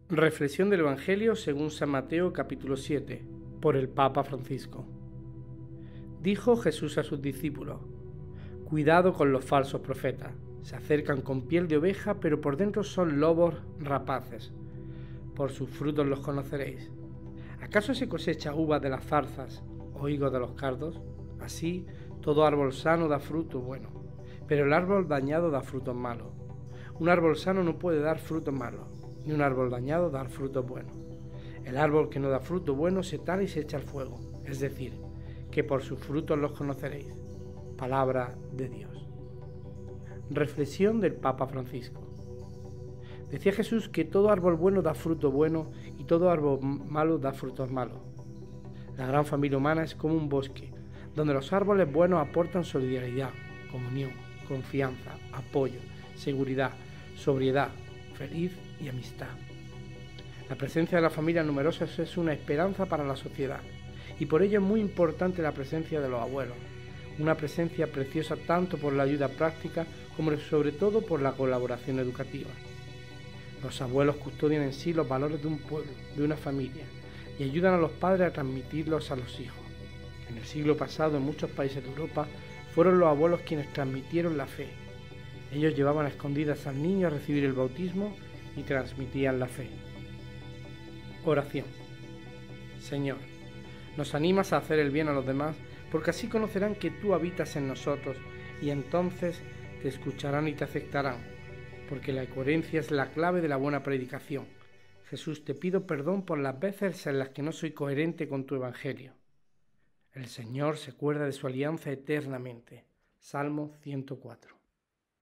Reflexión del Evangelio según San Mateo capítulo 7, por el Papa Francisco. Dijo Jesús a sus discípulos: cuidado con los falsos profetas, se acercan con piel de oveja, pero por dentro son lobos rapaces. Por sus frutos los conoceréis. ¿Acaso se cosecha uvas de las zarzas o higos de los cardos? Así, todo árbol sano da fruto bueno, pero el árbol dañado da frutos malos. Un árbol sano no puede dar frutos malos, ni un árbol dañado dar frutos buenos. El árbol que no da fruto bueno se tala y se echa al fuego, es decir, que por sus frutos los conoceréis. Palabra de Dios. Reflexión del Papa Francisco. Decía Jesús que todo árbol bueno da fruto bueno y todo árbol malo da frutos malos. La gran familia humana es como un bosque, donde los árboles buenos aportan solidaridad, comunión, confianza, apoyo, seguridad, sobriedad, feliz y amistad. La presencia de las familias numerosas es una esperanza para la sociedad y por ello es muy importante la presencia de los abuelos, una presencia preciosa tanto por la ayuda práctica como sobre todo por la colaboración educativa. Los abuelos custodian en sí los valores de un pueblo, de una familia, y ayudan a los padres a transmitirlos a los hijos. En el siglo pasado, en muchos países de Europa, fueron los abuelos quienes transmitieron la fe. Ellos llevaban a escondidas al niño a recibir el bautismo y transmitían la fe. Oración. Señor, nos animas a hacer el bien a los demás, porque así conocerán que tú habitas en nosotros y entonces te escucharán y te aceptarán, porque la coherencia es la clave de la buena predicación. Jesús, te pido perdón por las veces en las que no soy coherente con tu Evangelio. El Señor se acuerda de su alianza eternamente. Salmo 104.